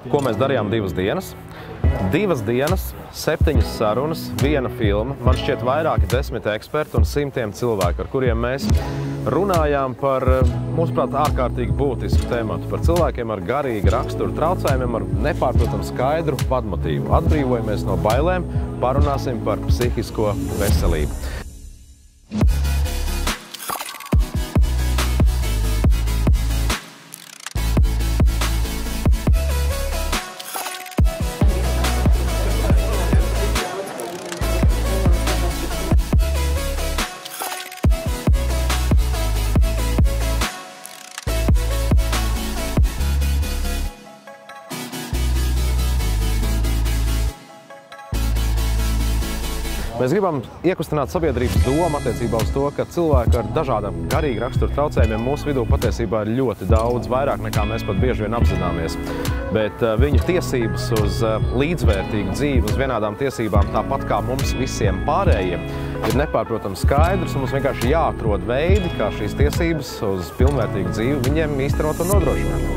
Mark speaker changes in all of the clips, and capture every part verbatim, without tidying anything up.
Speaker 1: Ko mēs darījām divas dienas? Divas dienas, septiņas sarunas, viena filma, man šķiet vairāki desmit eksperti un simtiem cilvēku, ar kuriem mēs runājām par, mūsuprāt, ārkārtīgi būtisku tēmatu, par cilvēkiem ar garīgu raksturu traucējumiem, ar nepārprotam skaidru vadmotīvu. Atbrīvojamies no bailēm, parunāsim par psihisko veselību. Mēs gribam iekustināt sabiedrības domu attiecībā uz to, ka cilvēki ar dažādām garīgu raksturu traucējumiem mūsu vidū patiesībā ir ļoti daudz, vairāk nekā mēs pat bieži vien apzināmies. Bet viņu tiesības uz līdzvērtīgu dzīvi, uz vienādām tiesībām, tāpat kā mums visiem pārējiem, ir nepārprotams skaidrs, un mums vienkārši jāatrod veidi, kā šīs tiesības uz pilnvērtīgu dzīvi viņiem īstenot un nodrošināt.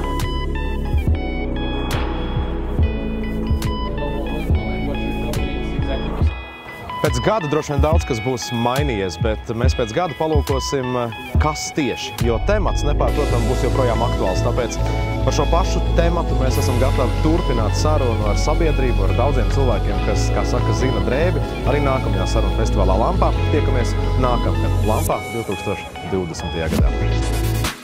Speaker 1: Pēc gada droši vien daudz kas būs mainījies, bet mēs pēc gada palūkosim, kas tieši, jo temats nepārprotam būs joprojām aktuāls. Tāpēc par šo pašu tematu mēs esam gatavi turpināt sarunu ar sabiedrību, ar daudziem cilvēkiem, kas, kā saka, zina drēbi, arī nākamajā sarunu festivālā Lampā. Tiekamies nākamgad Lampā divtūkstoš divdesmitajā gadā.